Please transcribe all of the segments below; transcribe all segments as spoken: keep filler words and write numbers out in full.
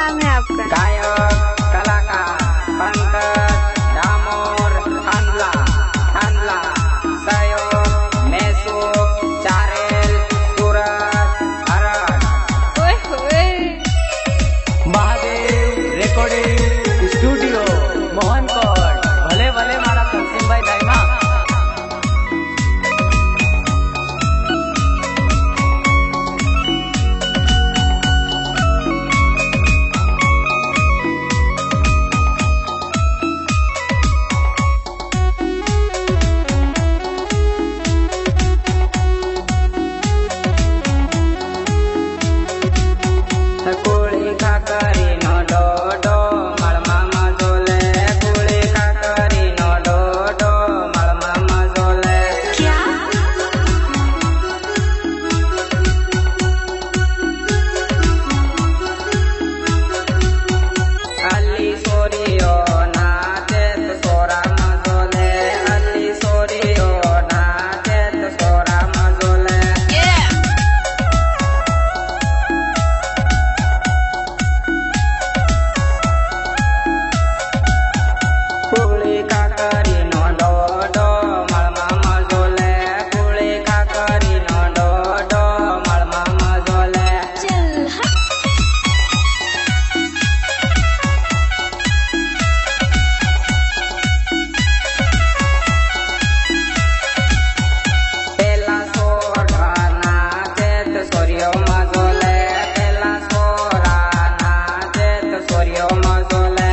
नाम है आपका? गायक कलाकार पंकज डामोर खानला खानला सहयोग मेसूक चारेल सूरज हरड। ओए होए महादेव रेकॉर्डिंग स्टूडियो मोहनकोट। भले भले मारा कंसिम भाई दाइमा। कुळी खाकरी नो डोडो मळमा मजोले कुळी खाकरी नो डोडो मळमा मजोले। क्या? अली सोरियो नाचेत सोरा मजोले अली सोरियो नाचेत सोरा मजोले। कुळी खाकरी नो डोडो मळमा मजोले कुळी खाकरी नो डोडो मळमा मजोले। चल हट। पेला सोरा नाचेत सोरियो मजोले पेला सोरा नाचेत सोरियो मजोले।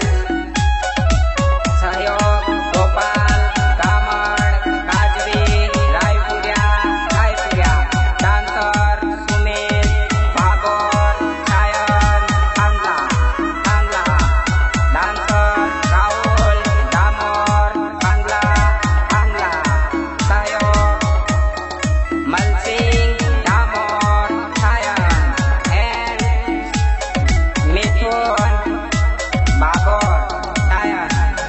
सहयोग गोपाल कामड काजरी रायपुरिया रायपुरिया डांसर सुमित भागोर छायन खानला खानला डांसर राहुल डामोर खानला खानला सहयोग मलसिंग डामोर छायन एंड मिथुन भागोर छायन।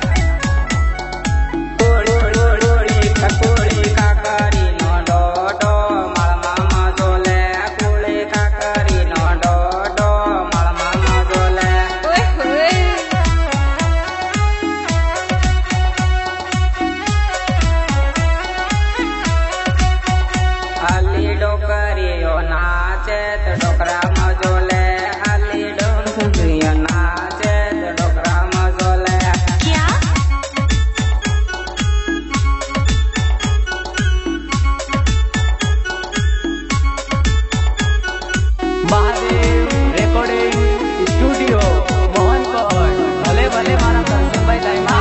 कुळी कुळी कुळी खाकरी नो डोडो मळमा मजोले कुळी खाकरी नो डोडो मळमा मजोले। ओए होए अली डोकरियो नाचेत डोकरा मजोले अली डोकरियो नाचेत डोकरा मजोले। क्या? Mahadev recording studio Mohankot. भले भले मारा कंसिम भाई दाइमा।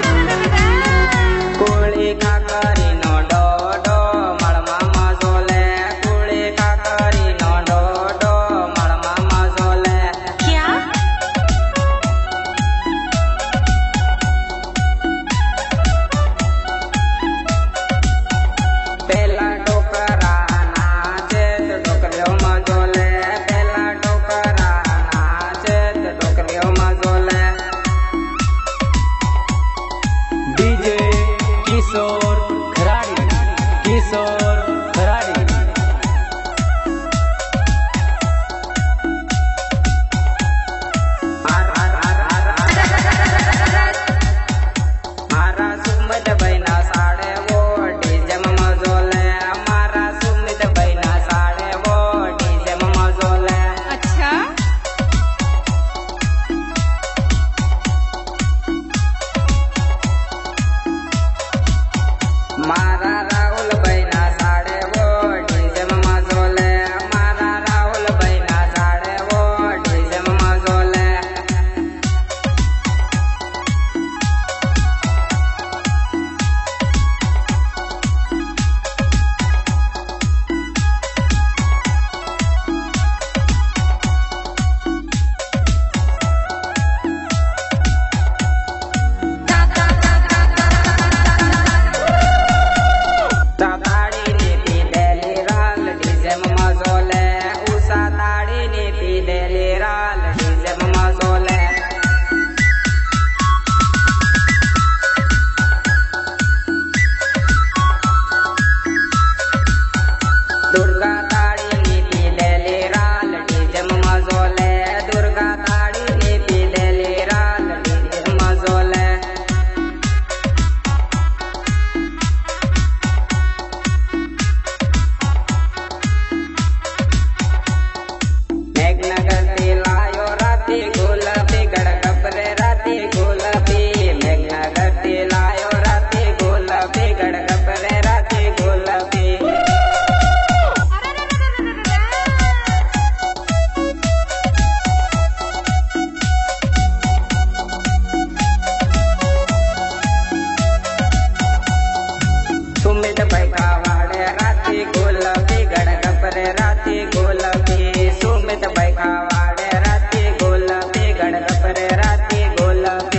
कुळी खाकरी नो डोडो मळमा मजोले कुळी खाकरी नो डोडो मळमा मजोले। क्या? पेला डोकरा नाचेत डोकऱ्यो मजोले पेला डोकरा नाचेत डोकऱ्यो मजोले। डीजे किशोर खराड़ी किशोर खराड़ी। मारा सुमित बैना साडे वो डीजे में मजोले मारा सुमित बैना साडे वो डीजे में मजोले। अच्छा मारा राहुल बैना साडे वो डीजे में मजोले मारा राहुल बैना साडे वो डीजे में मजोले। सुमित बैठा वाड़े राती गुलाबी गड़गपरे राती गुलाबी सुमित बैठा वाड़े राती गुलाबी गड़गपरे राती गुलाबी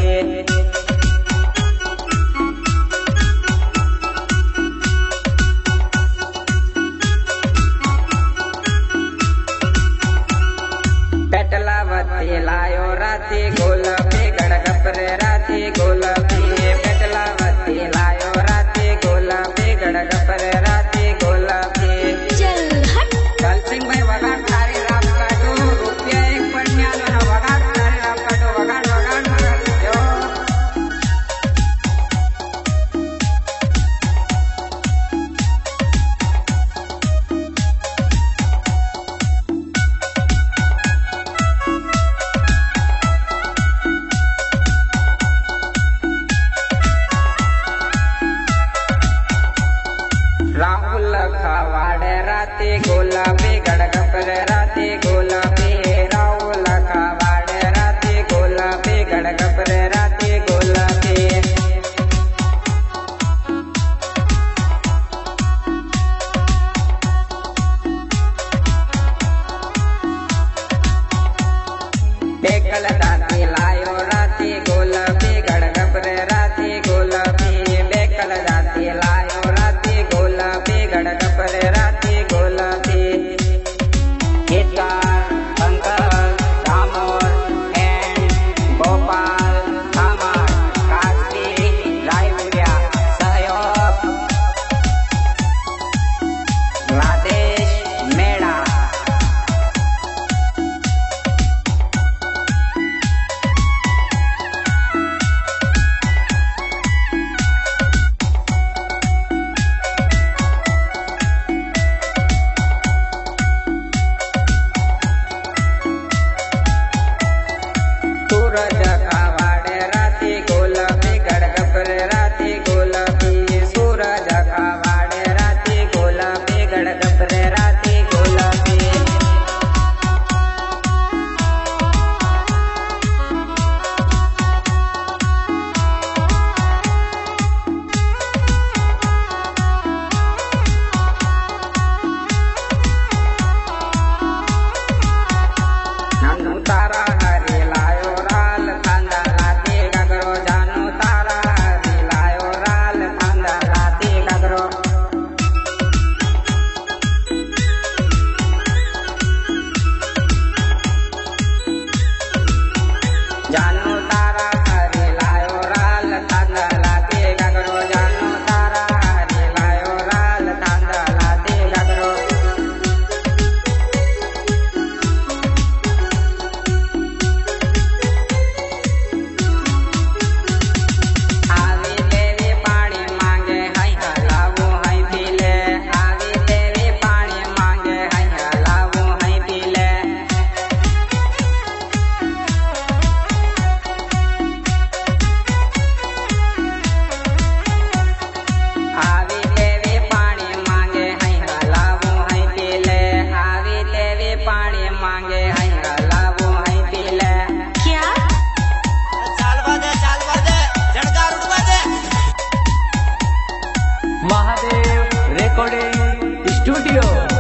पेटलावती लायो राती गुलाबी गड़गपरे राती गुलाबी पेटलावती लायो राती गुलाबी गड़गपरे राती गुलाबी चल हट चल सिंह भाई वगाड़ तारी राम काटो रुपया एक पन्यालो ना वगाड़ तारी राम काटो वगाड़ वगाड़ वगाड़ यो राहुल खावाड़े राती गुलाबी गड़गपरे राती गुलाबी राहुल खावाड़े राती गुलाबी गड़गपरे राती गुलाबी बेकल दाती लायो राती गुलाबी गड़गपरे राती गुलाबी बेकल दाती लायो राती गुलाबी गड़गपरे राती गुलाबी गीतकार पंकज दामोर एंड गोपाल धामार काशी रायपुरिया सहयोग राधेश मेड़ा सूरज खावाड़े राती गुलाबी गड़गपरे राती गुलाबी सूरज खावाड़े राती गुलाबी गड़गपरे राती गुलाबी नन्नू तारा हरी लायो राल थांदा लाती गगरो जानू तारा हरी लायो राल थांदा लाती गगरो जानू तारा हरी लायो राल थांदा लाती गगरो जानू तारा हरी लायो राल थांदा लाती गगरो आवी देवी पानी मांगे हाय हलावू हाय पीले आवी देवी पानी मांगे हाय हलावू हाय पीले आवी देवी पानी मांगे हाय हलावू हाय पीले आवी देवी पानी मांगे हाय हलावू हाय पीले क्या चालवा दे चालवा दे झटका उड़वा दे महादेव रेकॉर्डिंग स्टूडियो।